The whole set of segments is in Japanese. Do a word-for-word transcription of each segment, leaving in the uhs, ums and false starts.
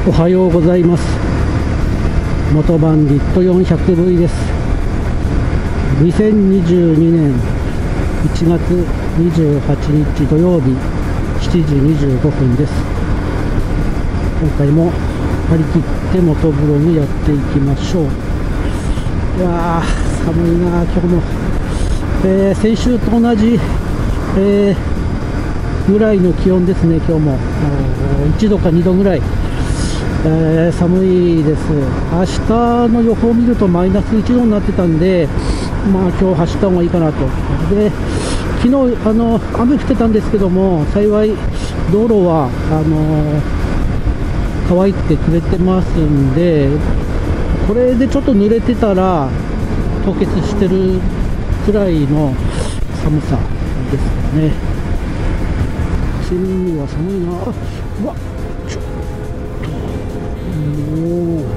おはようございます。元バンディット よんひゃくブイ です。にせんにじゅうにねんいちがつにじゅうはちにち土曜日しちじにじゅうごふんです。今回も張り切って元風呂にやっていきましょう。いやー寒いな今日も、えー、先週と同じ、えー、ぐらいの気温ですね。今日もいちどかにどぐらい、えー、寒いです。明日の予報を見るとマイナスいちどになってたんで、まあ今日走った方がいいかなと。で、昨日あの雨降ってたんですけども、幸い道路はあの乾いてくれてますんで、これでちょっと濡れてたら凍結してるくらいの寒さですかね。セミには寒いな。あ、うわ、ちょっともう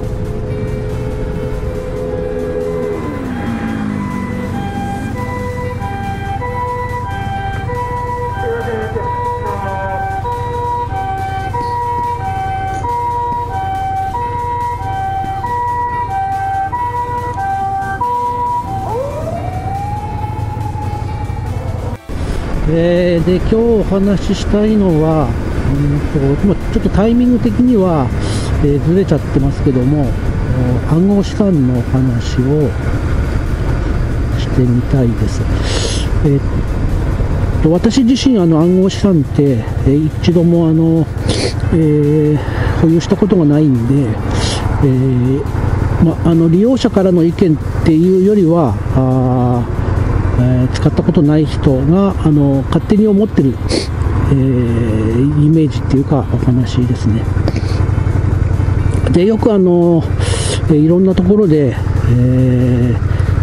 えー、で今日お話ししたいのは、うんとまあ、ちょっとタイミング的には、えー、ずれちゃってますけども、暗号資産の話をしてみたいです。えー、と私自身あの暗号資産って、えー、一度もあの、えー、保有したことがないんで、えーまあ、あの利用者からの意見っていうよりはあえー、使ったことない人があの勝手に思ってる、えー、イメージっていうかお話ですね。でよくあの、えー、いろんなところで、え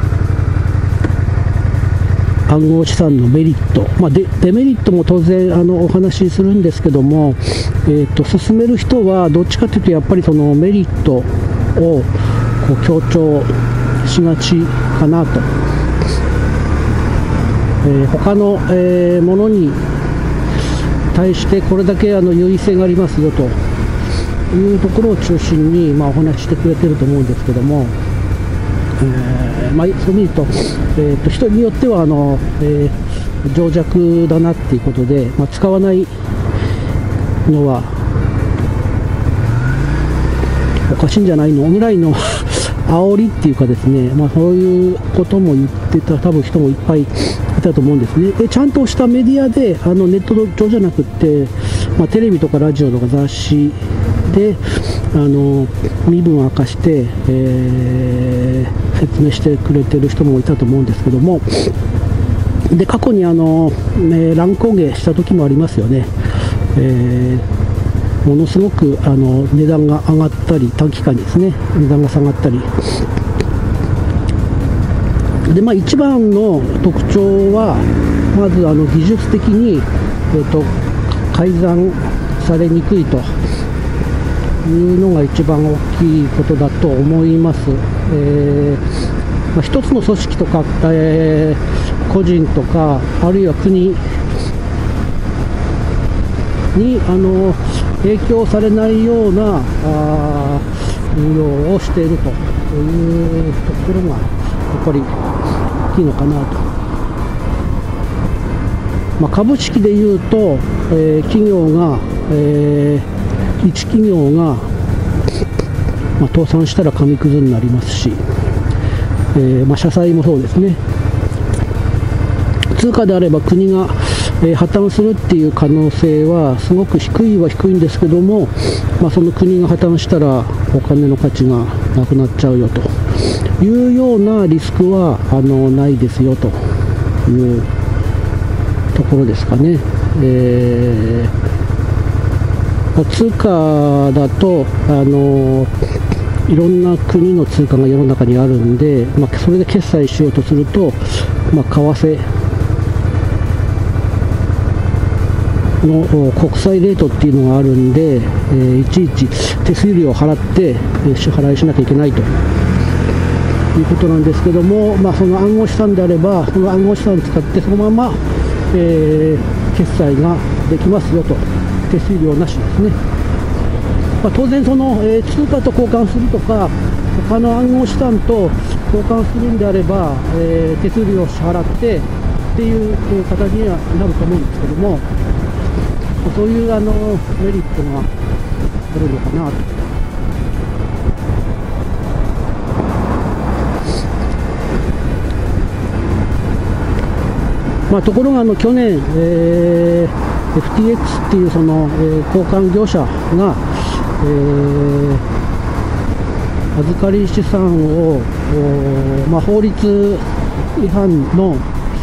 ー、暗号資産のメリット、まあ、デ, デメリットも当然あのお話しするんですけども、えー、と進める人はどっちかというとやっぱりそのメリットをこう強調しがちかなと。えー、他の、えー、ものに対してこれだけあの優位性がありますよというところを中心に、まあ、お話ししてくれてると思うんですけども、えーまあ、そう見ると、えー、と人によってはあの、えー、情弱だなっていうことで、まあ、使わないのはおかしいんじゃないのぐらいの煽りっていうかですね、まあ、そういうことも言ってた多分人もいっぱいいたと思うんですね。でちゃんとしたメディアであのネット上じゃなくって、まあ、テレビとかラジオとか雑誌であの身分を明かして、えー、説明してくれてる人もいたと思うんですけども、で過去にあの、ね、乱高下した時もありますよね。えーものすごくあの値段が上がったり、短期間にですね値段が下がったりで、まあ、一番の特徴はまずあの技術的に、えー、と改ざんされにくいというのが一番大きいことだと思います。えーまあ、一つの組織とか、えー、個人とかあるいは国にあの影響されないようなあ運用をしているというところがやっぱり大きいのかなと。まあ、株式でいうと、えー、企業が、えー、一企業が、まあ、倒産したら紙くずになりますし、えーまあ、社債もそうですね。通貨であれば国がえー、破綻するっていう可能性はすごく低いは低いんですけども、まあ、その国が破綻したらお金の価値がなくなっちゃうよというようなリスクはあのないですよというところですかね。えーまあ、通貨だとあのいろんな国の通貨が世の中にあるんで、まあ、それで決済しようとすると、まあ、為替の国際レートっていうのがあるんで、えー、いちいち手数料を払って、えー、支払いしなきゃいけないということなんですけども、まあ、その暗号資産であればその暗号資産を使ってそのまま、えー、決済ができますよと。手数料なしですね。 まあ、当然その、えー、通貨と交換するとか、他の暗号資産と交換するんであれば、えー、手数料を支払ってっていう形にはなると思うんですけども、そういうあのメリットがあるのかなと。まあ、ところがあの去年、えー、エフティーエックス っていうその、えー、交換業者が、えー、預かり資産を、まあ、法律違反の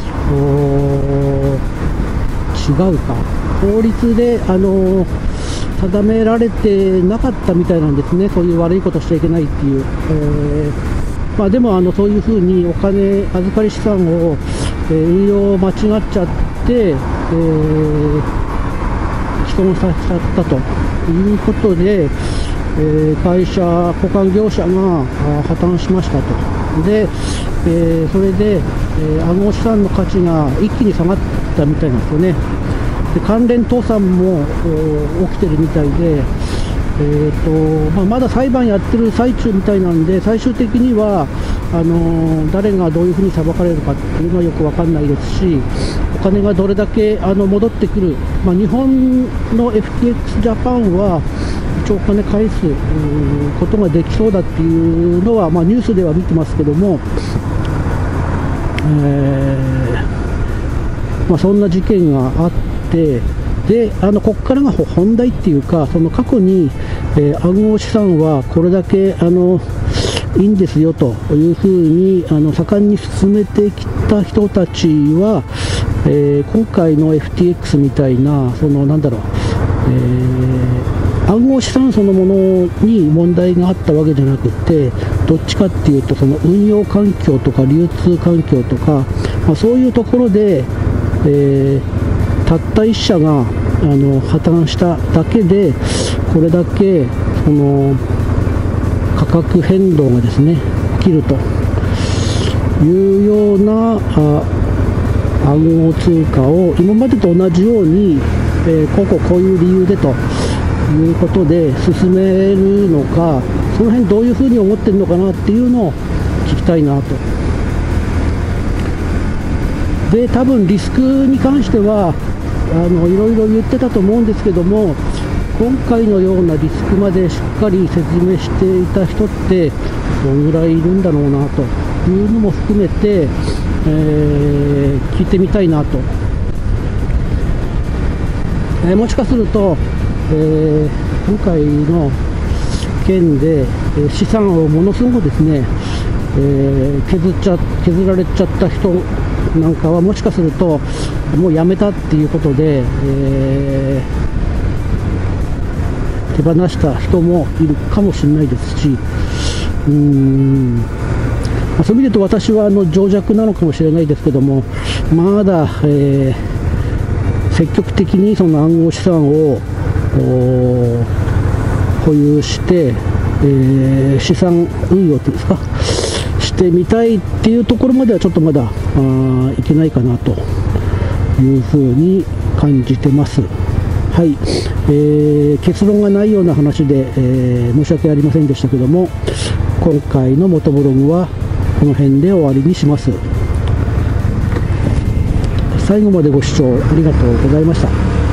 違うか法律であの定められてなかったみたいなんですね。そういう悪いことしちゃいけないっていう、えーまあ、でもあのそういうふうにお金預かり資産を、えー、運用間違っちゃって、えー、既存させちゃったということで、えー、会社交換業者が破綻しましたと。で、えー、それで、えー、暗号資産の価値が一気に下がったみたいなんですよね。で関連倒産も起きてるみたいで、えーとまあ、まだ裁判やってる最中みたいなんで、最終的にはあのー、誰がどういうふうに裁かれるかっていうのはよく分かんないですし、お金がどれだけあの戻ってくる、まあ、日本の エフティーエックス ジャパンは一応お金返すことができそうだっていうのは、まあ、ニュースでは見てますけども、えーまあ、そんな事件があって、であのここからが本題っていうか、その過去に、えー、暗号資産はこれだけあのいいんですよというふうにあの盛んに進めてきた人たちは、えー、今回の エフティーエックス みたいな、そのなんだろう、えー、暗号資産そのものに問題があったわけじゃなくて、どっちかっていうとその運用環境とか流通環境とか、まあ、そういうところで、えー、たった一社があの破綻しただけで、これだけその価格変動がですね起きるというようなあ暗号通貨を今までと同じように、えー、こうこうこういう理由でということで進めるのか、その辺どういうふうに思ってるのかなっていうのを聞きたいなと。で多分リスクに関してはあのいろいろ言ってたと思うんですけども、今回のようなリスクまでしっかり説明していた人ってどのぐらいいるんだろうなというのも含めて、えー、聞いてみたいなと、えー、もしかすると、えー、今回の件で、えー、資産をものすごくですね、えー、削っちゃ削られちゃった人なんかはもしかするともうやめたっていうことで、えー、手放した人もいるかもしれないですし、うーん、そういう意味で言うと私はあの情弱なのかもしれないですけども、まだ、えー、積極的にその暗号資産を保有して、えー、資産運用っていうんですかしてみたいっていうところまではちょっとまだあいけないかなというふうに感じてます。はい、えー、結論がないような話で、えー、申し訳ありませんでしたけども、今回の元ブログはこの辺で終わりにします。最後までご視聴ありがとうございました。